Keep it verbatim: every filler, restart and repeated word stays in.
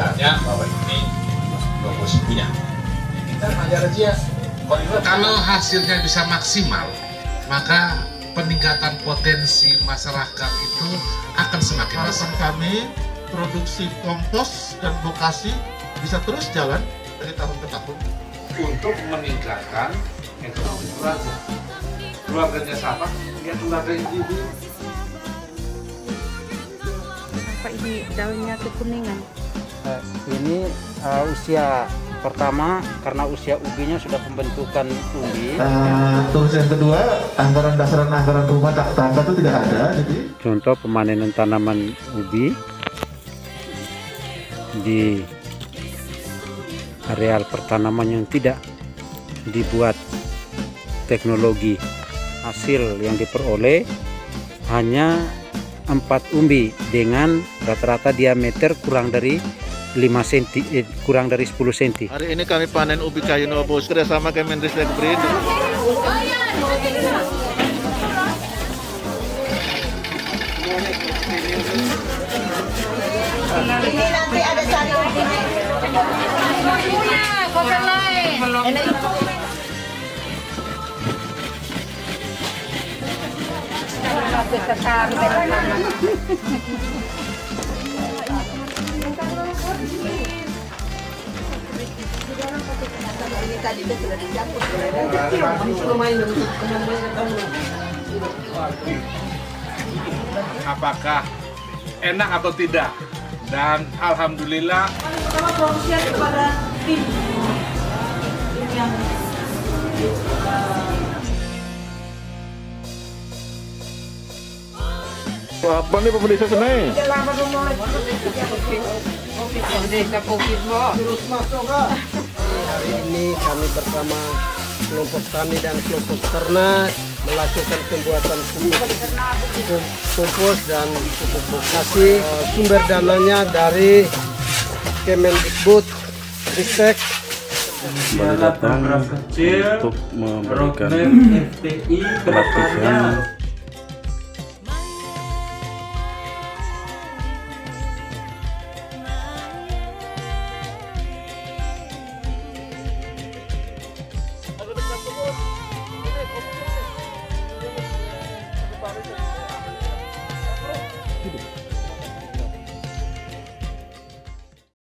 ya bahwa ini proposisinya. Kita ajar aja. Kalau hasilnya bisa maksimal, maka peningkatan potensi masyarakat itu akan semakin besar. Kami produksi kompos dan vokasi bisa terus jalan dari tahun ke tahun Untuk meningkatkan ekonomi keluarga. Keluarganya siapa? Ya keluarga ibu. Apa ini daunnya kekuningan? Uh, ini uh, usia pertama karena usia ubinya sudah pembentukan umbi. uh, Terus yang kedua, anggaran dasaran anggaran rumah tangga itu tidak ada. Jadi Contoh pemanenan tanaman ubi di areal pertanaman yang tidak dibuat teknologi, hasil yang diperoleh hanya empat umbi dengan rata-rata diameter kurang dari lima sentimeter, eh, kurang dari sepuluh sentimeter. hari ini kami panen ubi kayu nobus kerjasama Kemenristek BRIN. Ini nanti ada sari ubi. Ini tadi dia sudah dicampur. Apakah enak atau tidak? Dan alhamdulillah Sama produksian kepada tim tim yang Apa nih pemerintah Senai? Hari ini kami bersama kelompok tani dan kelompok ternak melakukan pembuatan pupuk kompos dan pupuk vokasi. Sumber dananya dari Kemendikbud, Ristek. Kembali datang untuk memberikan pelatihan